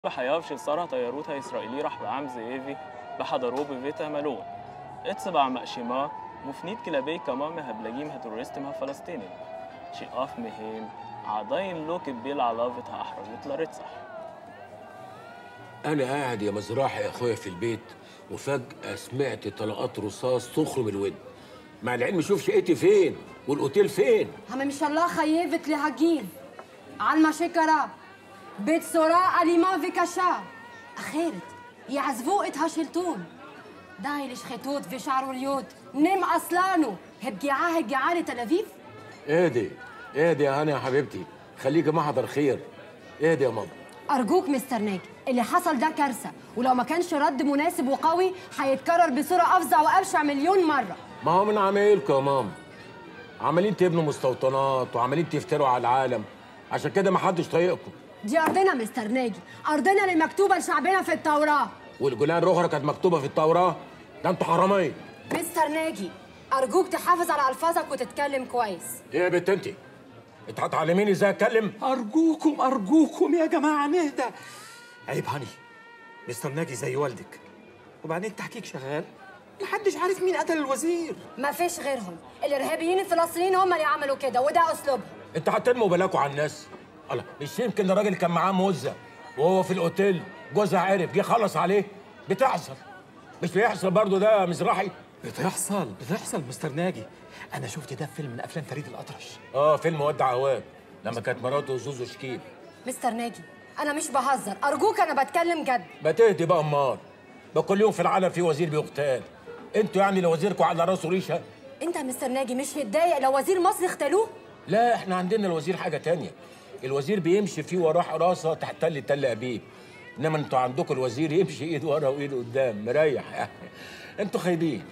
בחייו של שר התיירות הישראלי רחבעם זאבי בחדרו בבית המלון. אצבע מאשימה מופנית כלפי כמה מהבלגים הטרוריסטים הפלסטינים, שאף מהם עדיין לא קיבל עליו את האחריות לרצח. أنا قاعد يا مزراحي يا أخويا في البيت وفجأة سمعت طلقات رصاص تخرم الود. مع العلم شوف شقتي فين والأوتيل فين. هم إن شاء الله خيبت لهجين على شكرا بيت سوراء أليمان في كشا أخيرت يعزفوا هاشلتون داي ليش خيطوط في شعره اليود نم أصلانه هبجعاه تل أبيب. اهدي يا هاني يا حبيبتي، خليكي محضر خير. اهدي يا ماما. أرجوك مستر ناجي، اللي حصل ده كارثة، ولو ما كانش رد مناسب وقوي هيتكرر بصورة أفظع وأبشع مليون مرة. ما هو من عمايلكم يا ماما، عمالين تبنوا مستوطنات وعمالين تفتروا على العالم، عشان كده ما حدش طايقكم. دي أرضنا مستر ناجي، أرضنا اللي مكتوبة لشعبنا في التوراة. والجولان الأخرى كانت مكتوبة في التوراة؟ ده أنتوا حرامية. مستر ناجي، أرجوك تحافظ على ألفاظك وتتكلم كويس. إيه يا بنت أنت؟ أنت هتعلميني إزاي أتكلم؟ أرجوكم يا جماعة نهدى. عيب هاني، مستر ناجي زي والدك، وبعدين تحقيق شغال، محدش عارف مين قتل الوزير. ما فيش غيرهم، الإرهابيين الفلسطينيين هم اللي عملوا كده وده أسلوبهم. أنت هتنموا بلاكوا على الناس؟ الله، مش يمكن الراجل كان معاه موزة وهو في الأوتيل جوزها عرف جه خلص عليه؟ بتحصل. مش بيحصل برضه ده يا مزراحي؟ بتحصل مستر ناجي. أنا شفت ده في فيلم من أفلام فريد الأطرش. فيلم ودع هواك لما كانت مراته زوزو شكيب. مستر ناجي أنا مش بهزر، أرجوك أنا بتكلم جد. ما تهدي بقى أمال، بقى كل يوم في العالم في وزير بيغتال، انتوا يعني لو وزيركم على راسه ريشه؟ أنت يا مستر ناجي مش هتضايق لو وزير مصر اغتالوه؟ لا، احنا عندنا الوزير حاجة تانية، الوزير بيمشي فيه وراه حراسة تحت تل أبيب، إنما انتوا عندكم الوزير يمشي إيد ورا وإيد قدام مريح يعني. انتوا خايبين.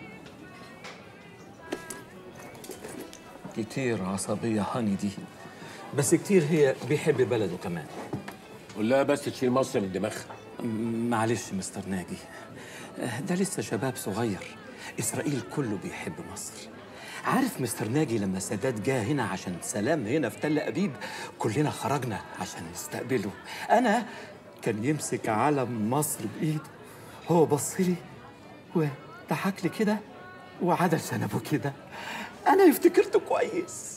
كتير عصبية هاني دي، بس كتير هي بيحب بلده كمان. قول لها بس تشيل مصر من دماغها. معلش مستر ناجي، ده لسه شباب صغير، إسرائيل كله بيحب مصر. عارف مستر ناجي لما سادات جه هنا عشان سلام هنا في تل أبيب كلنا خرجنا عشان نستقبله. أنا كان يمسك علم مصر بإيده، هو بص لي وضحك لي كده وعدل شنبه كده، أنا افتكرته كويس.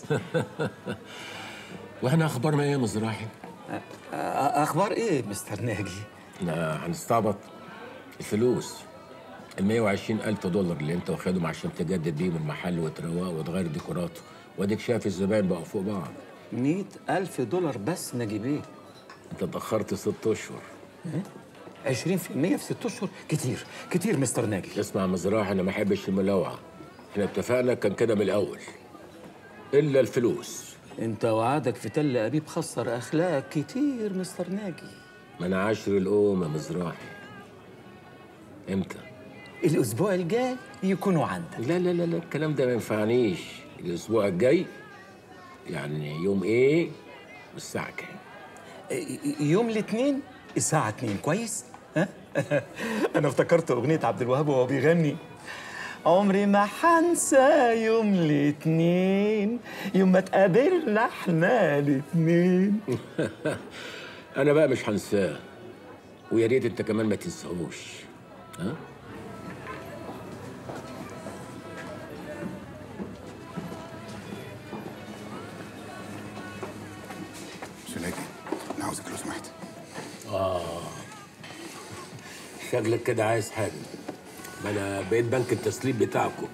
واحنا أخبارنا إيه يا مزراحي؟ أخبار إيه مستر ناجي؟ لا هنستعبط. الفلوس $120,000 اللي انت واخدهم عشان تجدد بيهم المحل وتروقه وتغير ديكوراته، واديك شايف الزباين بقوا فوق بعض. $100,000 بس ناجي بيه؟ انت اتأخرت 6 أشهر. 20% في 6 أشهر كتير مستر ناجي. اسمع يا مزراحي، انا ما احبش الملاوعة، احنا اتفقنا كان كده من الأول، إلا الفلوس. انت وعدك في تل أبيب خسر أخلاق كتير مستر ناجي. ما انا عاشر الأم يا مزراحي. امتى؟ الأسبوع الجاي يكونوا عندك. لا لا لا لا، الكلام ده ما ينفعنيش. الأسبوع الجاي يعني يوم إيه والساعة كام؟ يوم الاثنين الساعة 2، كويس؟ ها؟ أنا افتكرت أغنية عبد الوهاب وهو بيغني: عمري ما حنسى يوم الاثنين، يوم ما اتقابلنا احنا الاثنين. أنا بقى مش هنساه، ويا ريت أنت كمان ما تنساهوش. ها؟ سلاجي، أنا عاوزك لو سمحت. شكلك كده عايز حاجة. ما أنا بقيت بنك التسليم بتاعكم.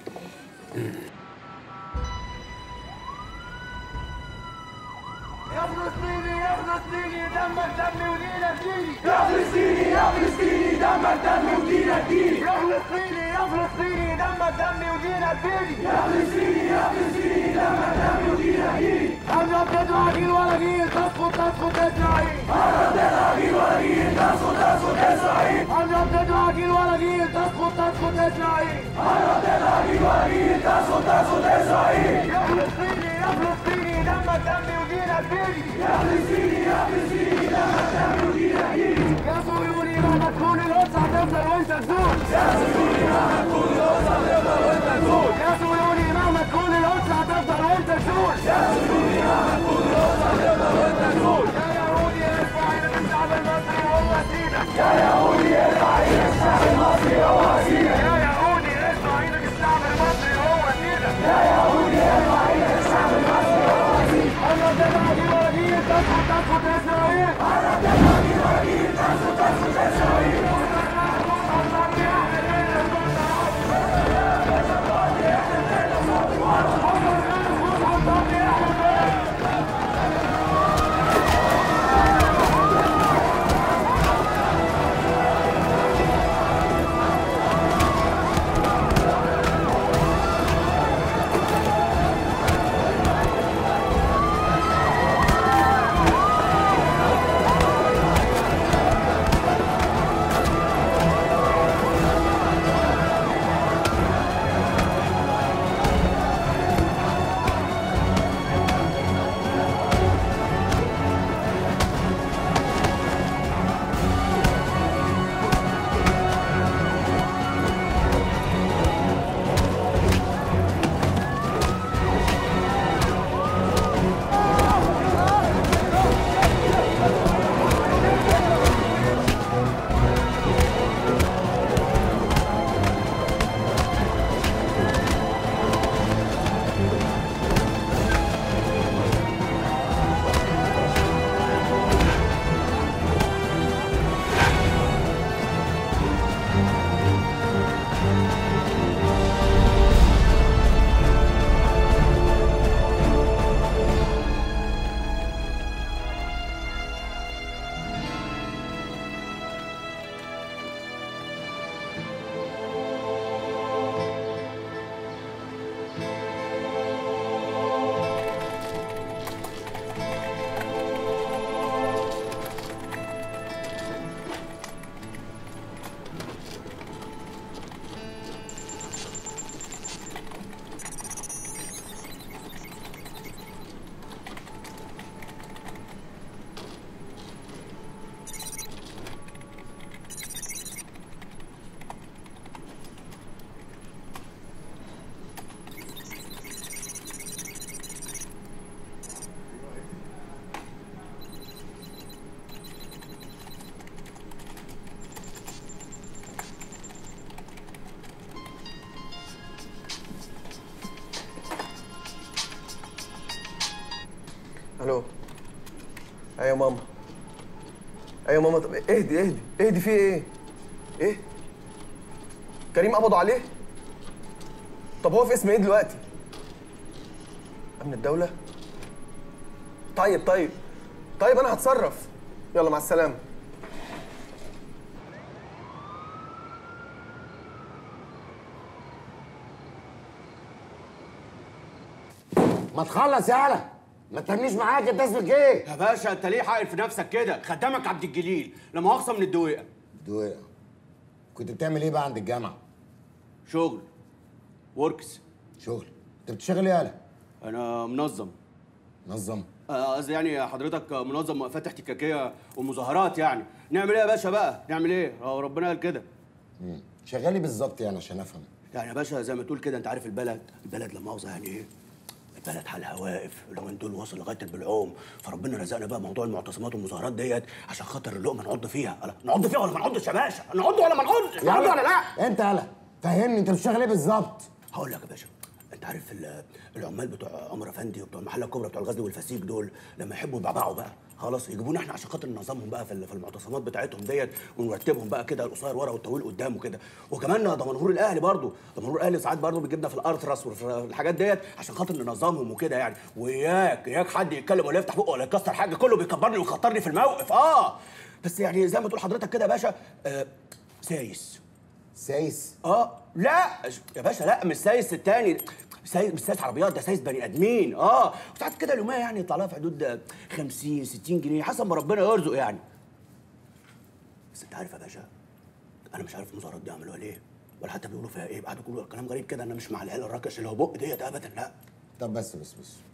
يا فلسطيني يا فلسطيني دمك دمي ودينك ديني. يا فلسطيني يا فلسطيني دمك دمي ودينك ديني. يا فلسطيني يا فلسطيني دمك دمي ودينك ديني. يا فلسطيني يا فلسطيني دمك دمي ودينك ديني. أمجد تدعي الولاجين تسقط إسرائيل. أمجد تدعي الولاجين تسقط إسرائيل. أمجد تدعي الولاجين تسقط إسرائيل. أمجد تدعي الولاجين تسقط إسرائيل. يا فلسطيني يا فلسطيني دمك دمي ودينك ديني. يا فلسطيني يا فلسطيني دمك دمي ودينك ديني. يا صهيوني مهما تكون القدس هتفضل وأنت تزول. يا صهيوني مهما تكون القدس هتفضل وأنت تزول. يا صهيوني مهما تكون القدس هتفضل وأنت تزول. يا صهيوني مهما تكون القدس هتفضل وأنت تزول. يا يهودي ارفع ايدك الشعب المصري والله يا يهودي ارفع ايدك الشعب المصري هو وسيلك. يا يهودي ارفع ايدك الشعب المصري هو وسيلك. يا يهودي ارفع ايدك الشعب المصري هو وسيلك. قرب تبعك الوراجيل تسقط تسقط اسرائيل. قرب تبعك الوراجيل تسقط تسقط اسرائيل. الو. ايوه ماما. ايوه ماما. طب اهدي اهدي اهدي، في ايه؟ ايه؟ كريم قبضوا عليه؟ طب هو في اسم ايه دلوقتي؟ امن الدولة؟ طيب انا هتصرف. يلا مع السلامة. ما تخلص يالا، ما ترميش معاك. انت اسمك ايه؟ يا باشا انت ليه حاقل في نفسك كده؟ خدامك عبد الجليل، لا مؤاخذه من الدويقه. الدويقه؟ كنت بتعمل ايه بقى عند الجامعه؟ شغل وركس. شغل؟ انت بتشتغل ايه يالا؟ انا منظم. منظم؟ قصدي يعني حضرتك منظم وقفات احتكاكيه ومظاهرات يعني. نعمل ايه يا باشا بقى؟ نعمل ايه؟ ربنا قال كده. شغال ايه بالظبط يعني عشان افهم؟ يعني يا باشا زي ما تقول كده، انت عارف البلد لا مؤاخذه يعني ايه؟ البلد حالها واقف، اليومين دول واصل لغايه البلعوم، فربنا رزقنا بقى موضوع المعتصمات والمظاهرات ديت عشان خاطر اللقمه نعض فيها. نعض فيها ولا ما نعضش يا باشا؟ نعض ولا ما نعضش؟ نعض ولا لا؟ انت يالا فهمني، انت بتشتغل ايه بالظبط؟ هقول لك يا باشا، انت عارف العمال بتوع عمر افندي وبتوع المحله الكبرى بتوع الغزل والفسيخ دول لما يحبوا يبعبعوا بقى خلاص يجيبونا احنا عشان خاطر ننظمهم بقى في المعتصمات بتاعتهم ديت، ونرتبهم بقى كده القصير ورا والطويل قدام وكده. وكمان دمنهور الاهلي برضه، دمنهور الاهلي ساعات برضه بيجيبنا في الارترس وفي الحاجات ديت عشان خاطر ننظمهم وكده يعني. وياك حد يتكلم ولا يفتح بقه ولا يكسر حاجه، كله بيكبرني ويخطرني في الموقف. بس يعني زي ما تقول حضرتك كده يا باشا، سايس. لا يا باشا، لا مش سايس التاني، مش سايس عربيات، ده سايس بني ادمين. وساعات كده اليوميه يعني يطلع لها في حدود 50 60 جنيه حسب ما ربنا يرزق يعني. بس انت عارف يا باشا، انا مش عارف المظاهرات دي عملوها ليه ولا حتى بيقولوا فيها ايه، قعدوا يقولوا كلام غريب كده. انا مش مع العيال الركش اللي هو بق ديت ابدا، لا. طب بس